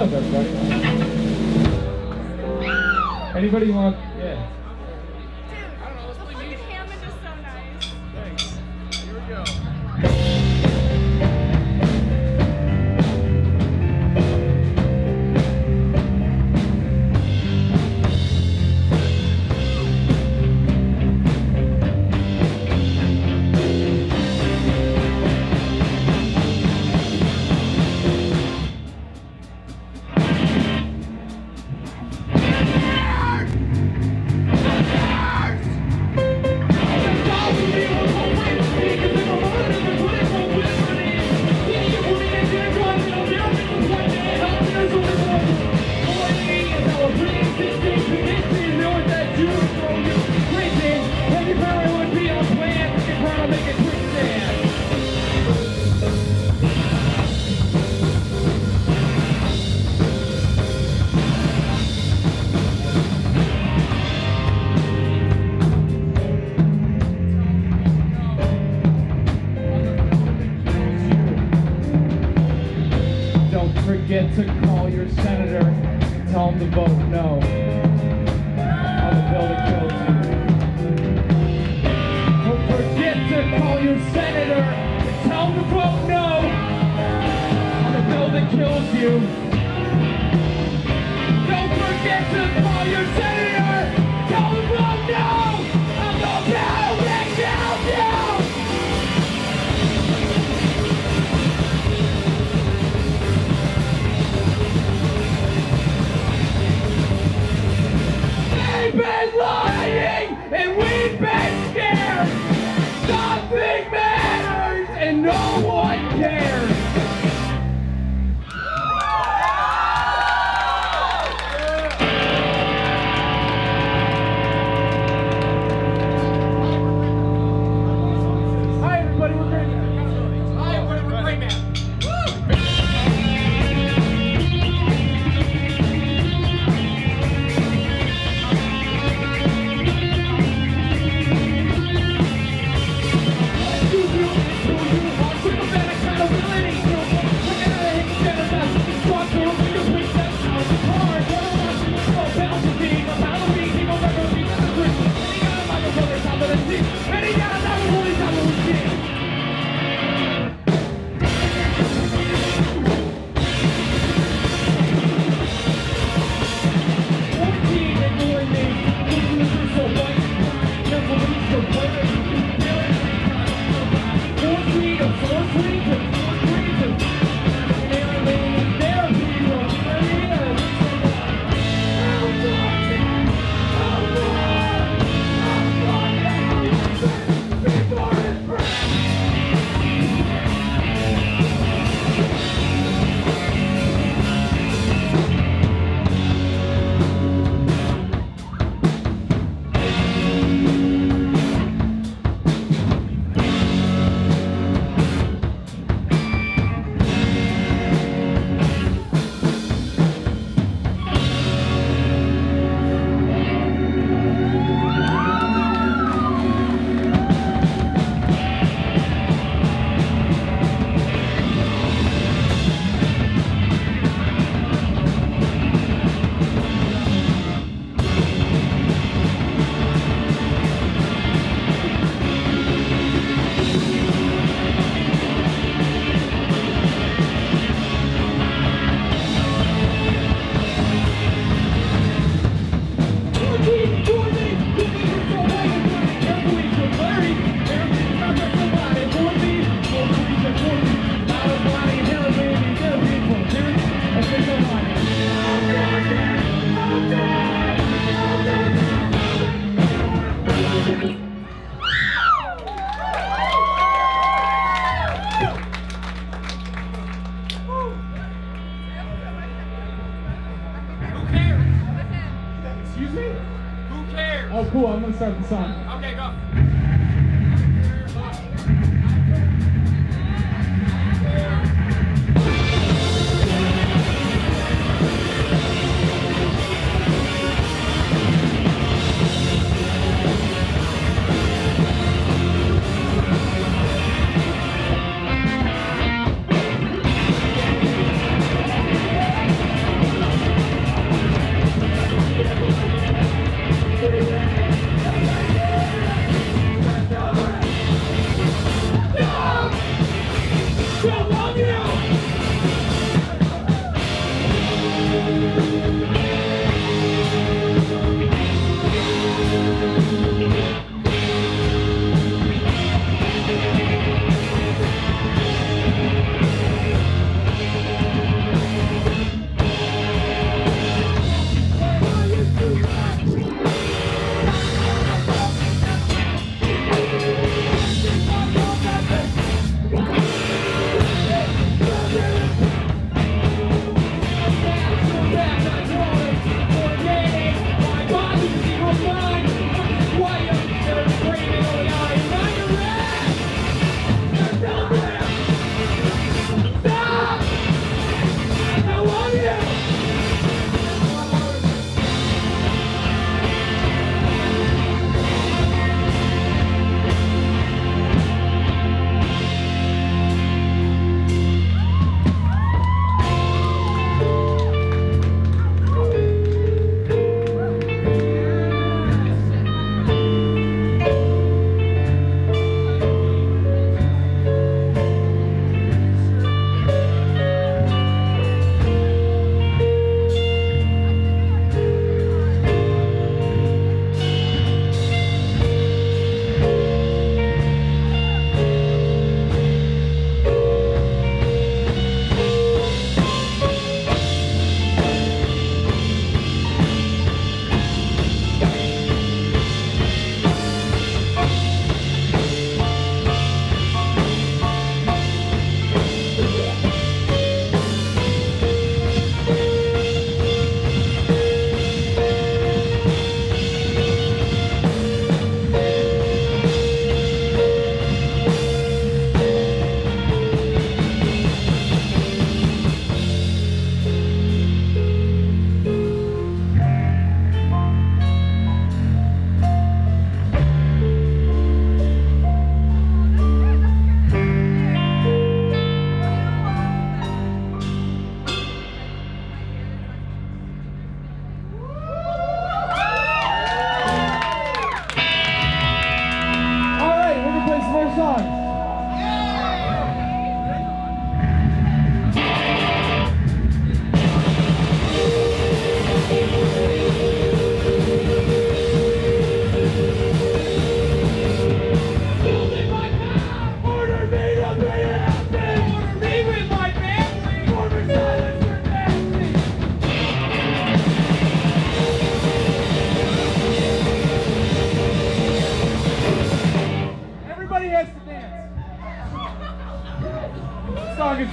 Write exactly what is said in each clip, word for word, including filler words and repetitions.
up, everybody? Anybody want? Yeah. I don't know, let's play music. Hammond is so nice. Thanks. Here we go. Forget to call your senator and tell him to vote no on the bill that kills you. Don't forget to call your senator and tell him to vote no on the bill that kills you. Don't forget to call your senator and tell him to vote no on the bill that kills you. We've been lying and we've been scared. Nothing matters and no one cares. Hi everybody, we're great man. Hi everybody, we're great man. Oh, cool. I'm going to start the song. Okay, go.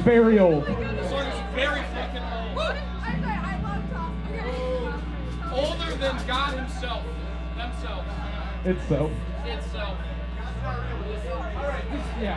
very old. This song is very fucking old. Older than God himself. Themselves. Itself. Itself. Yeah.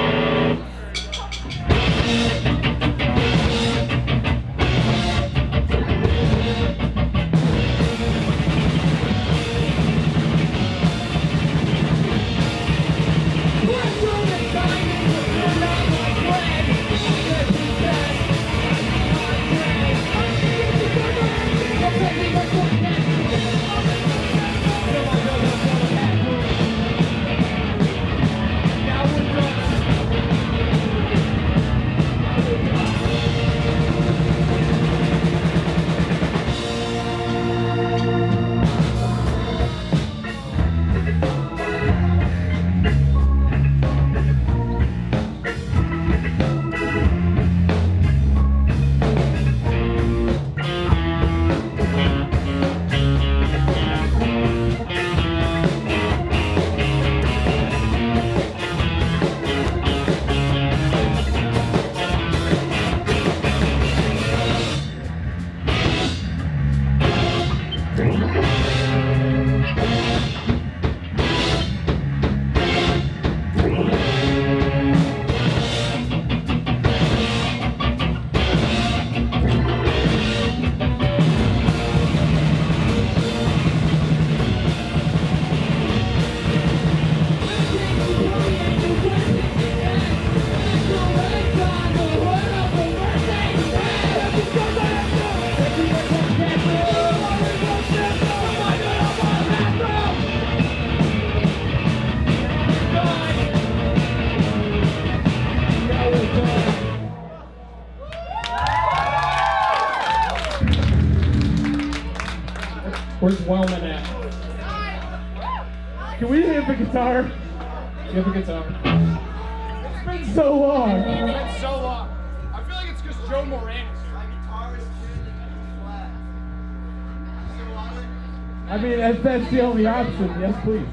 Where's Wellman at? Can we hit the guitar? You have a guitar. It's been so long. It's been so long. I feel like it's because Joe Moran is here. I mean, if that's the only option, yes, please.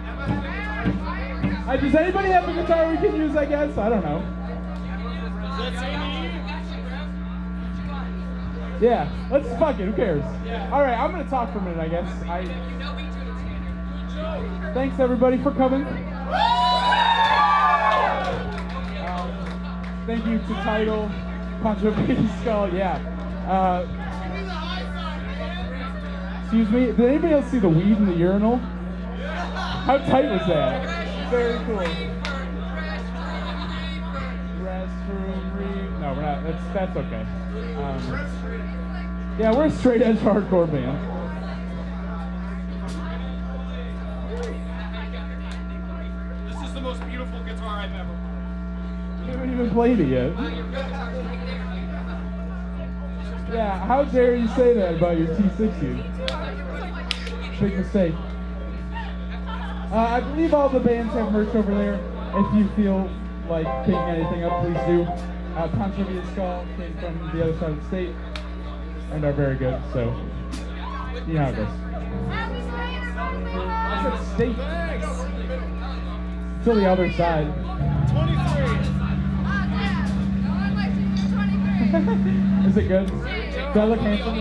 Uh, does anybody have a guitar we can use, I guess? I don't know. Yeah, let's fuck it, who cares? Yeah. Alright, I'm gonna talk for a minute, I guess. I... Thanks everybody for coming. Um, thank you to Tidal, Pancho Baby Skull, yeah. Uh, excuse me, did anybody else see the weed in the urinal? How tight was that? Very cool. Restroom re... No, we're not, that's, that's okay. Um, yeah, we're a straight edge hardcore band. This is the most beautiful guitar I've ever heard. We haven't even played it yet. Yeah, how dare you say that about your T sixty? Big mistake. Uh, I believe all the bands have merch over there. If you feel like picking anything up, please do. Uh, Pancho Baby Skull came from the other side of the state and are very good, so you know how it goes. I said state. To the other side. Is it good? Do I look handsome?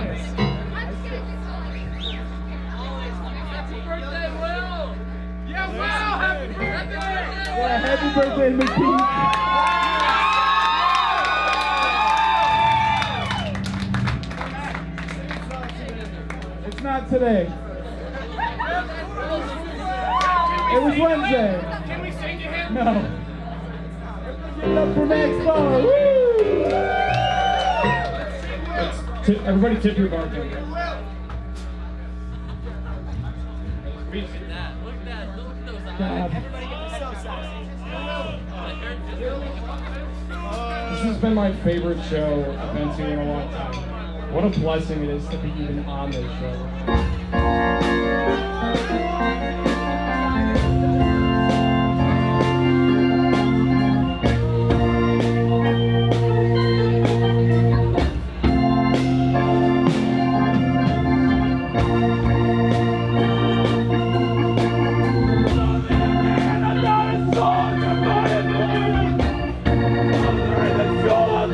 Yeah, wow! Happy birthday! Yeah, happy birthday, McKee. It's not today. It was Wednesday. Can we sing to him? No. Give it up for Max Bar. Woo! Tip, everybody tip your bartender. God. This has been my favorite show I've been to in a long time. What a blessing it is to be even on this show. Let's go!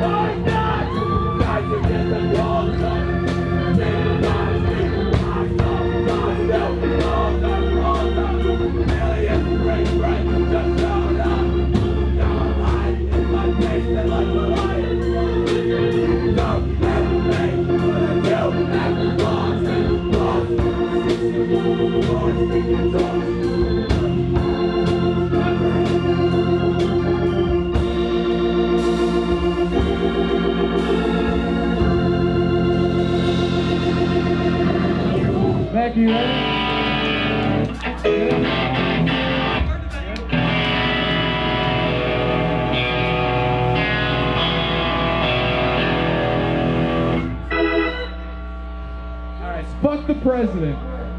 Becky, you ready? All right, fuck the president.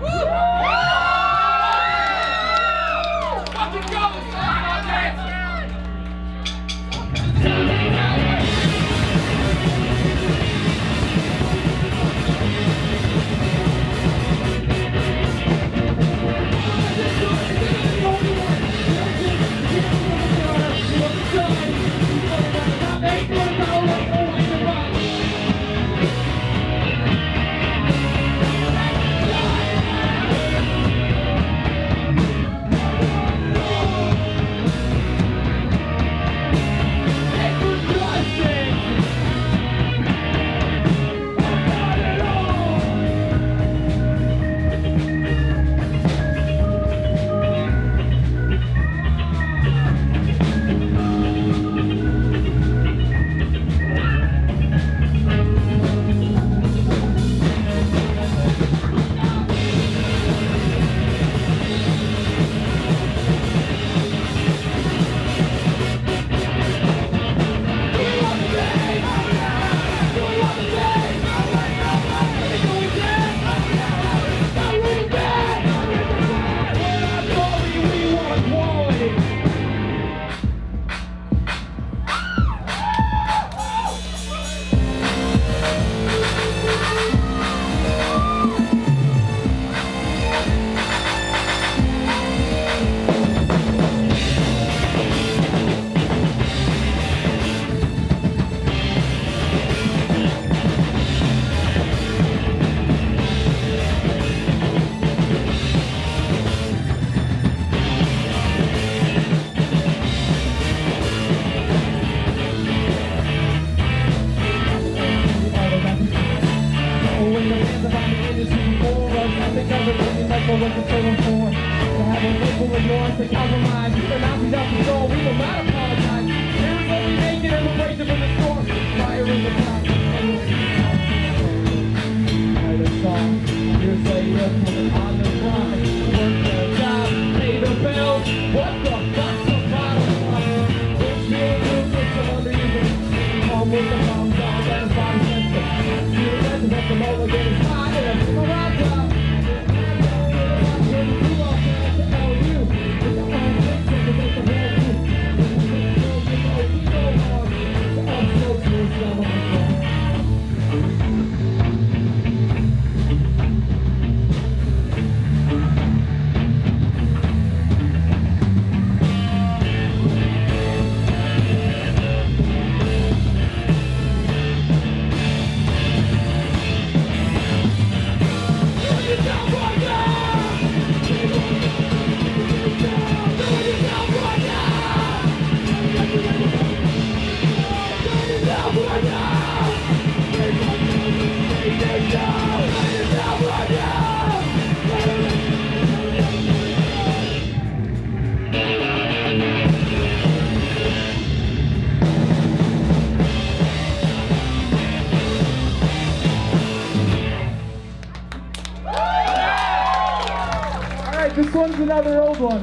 This one's another old one.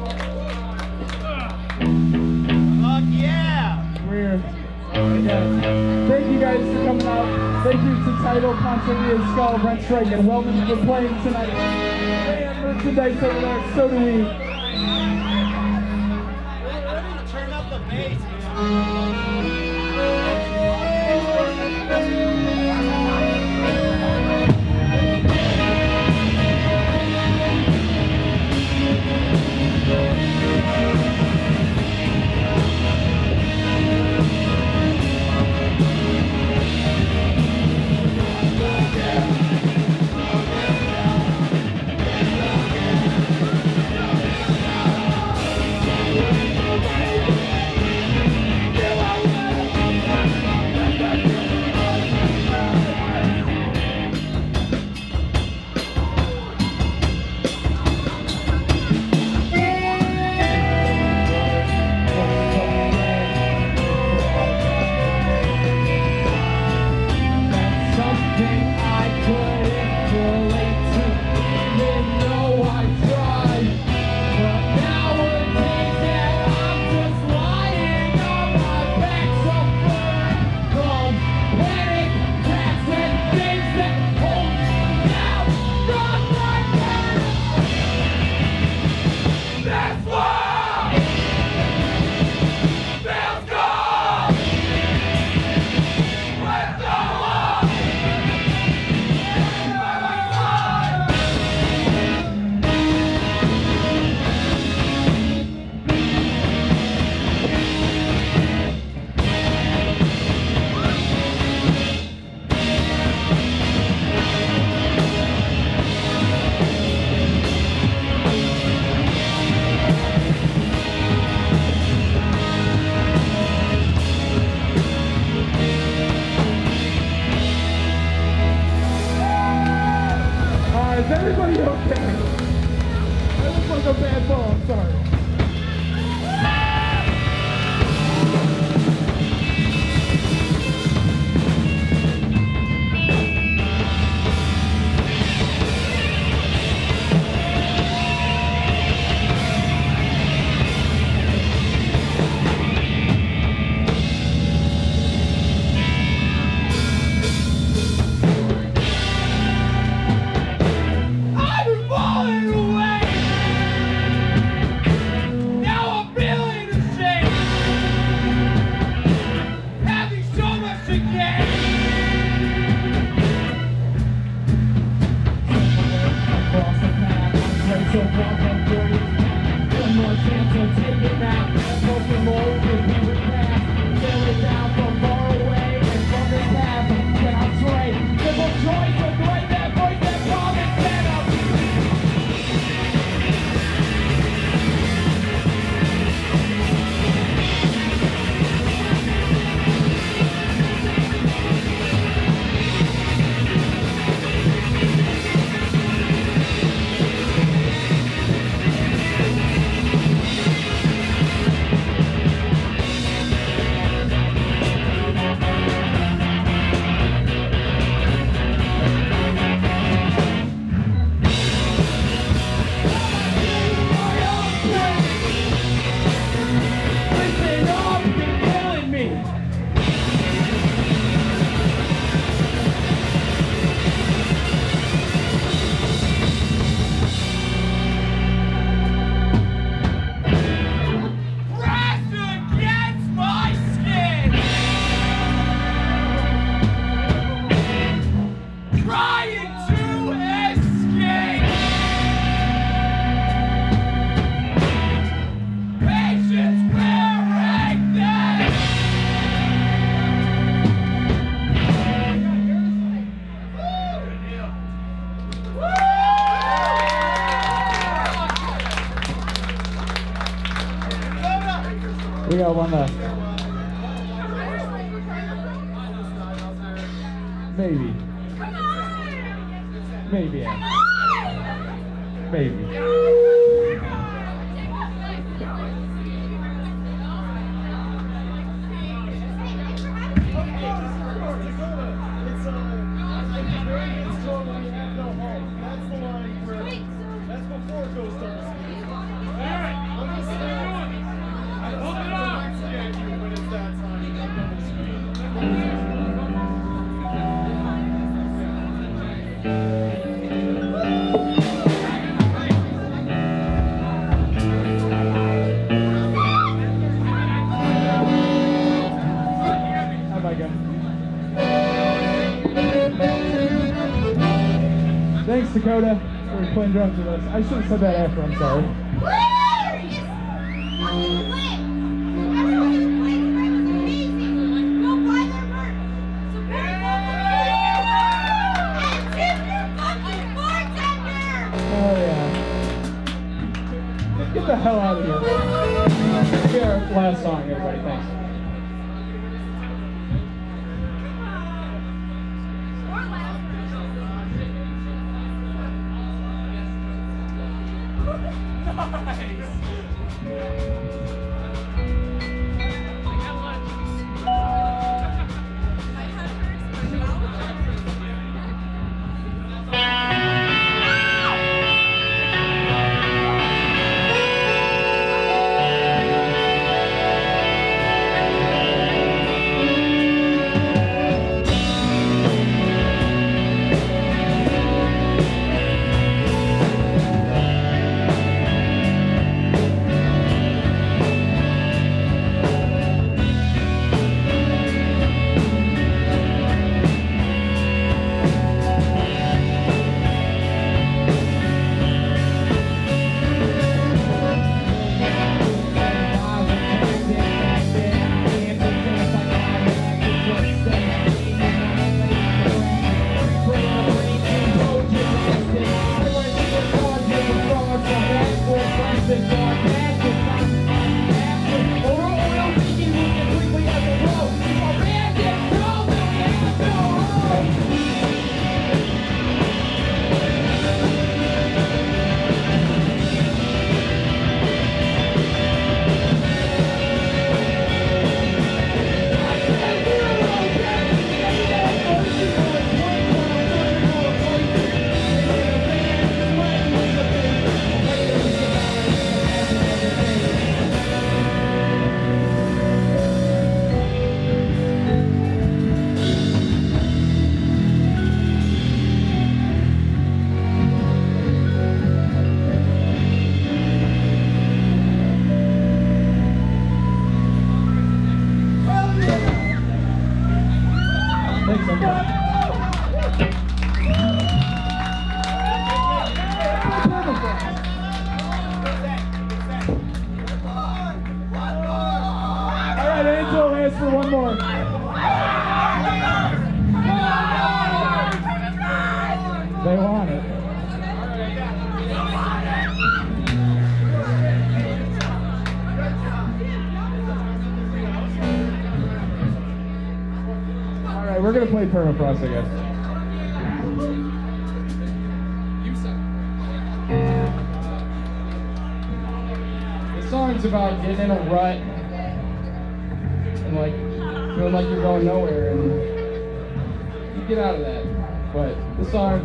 Fuck yeah! Weird. Yeah. Thank you guys for coming out. Thank you to Tidal, Poncelia, Skull, Brent Strike, and Wellman for playing tonight. They have merchandise over there, so do we. Turn up the bass, man. You are everybody okay? I look like a bad ball, I'm sorry. We got one left. Maybe. Maybe. Yeah. Maybe. Thanks, Dakota, for playing drums with us. I should have said that after, I'm sorry. Oh, yeah. Get the hell out of here. Here's our last song, everybody. Thanks. All right, Angel, ask for one more. They want it. All right, we're gonna play Permafrost, I guess. This song's about getting in a rut and like feeling like you're going nowhere, and you get out of that. But this song.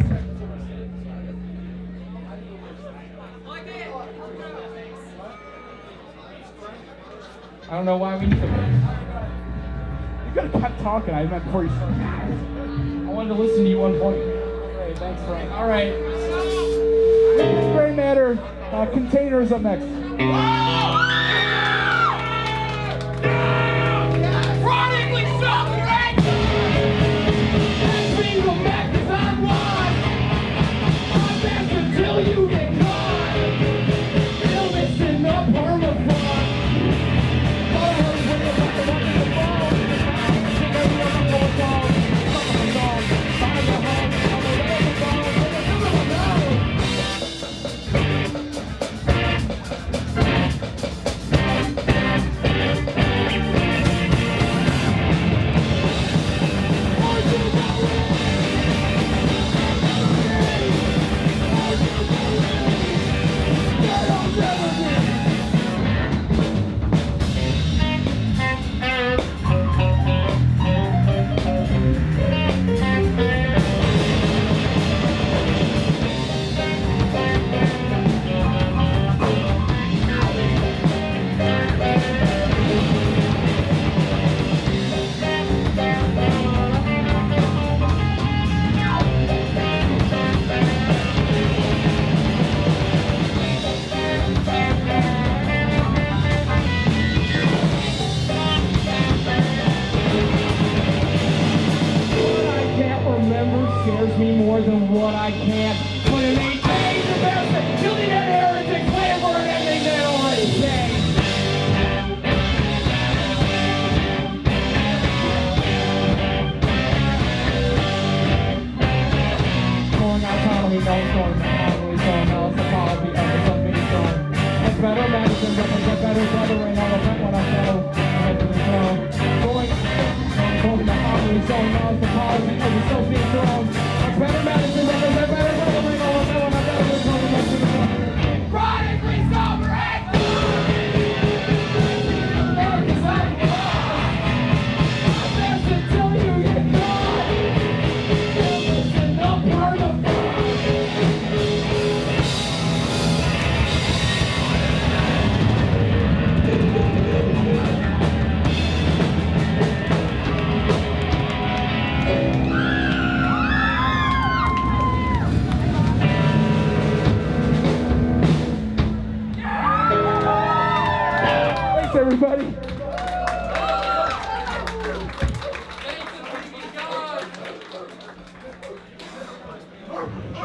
I don't know why we need to. You could have kept talking. I meant before you started. I wanted to listen to you one point. Great, thanks, Frank. All right. Gray Matter uh, Containers up next. Chronically suffering. That single back 'cause I'm lost. I'm best until you get caught. Illness in the permafrost. Scares me more than what I can't. But it ain't changed the best thing. Killing that heretic flavor and everything they already say. Pouring out autonomy, no storm, autonomy, so now it's the policy of the sun being strong. That's better medicine, but I get better weather and I'll repent when I settle. Head to the throne. Going, going the harmony, so now it's the policy of the sun being strong. Better medicine, better, better, better, better, better, better, better, better, better, better, better, chronically suffering. I'm best until you get caught. Listen up, part of everybody.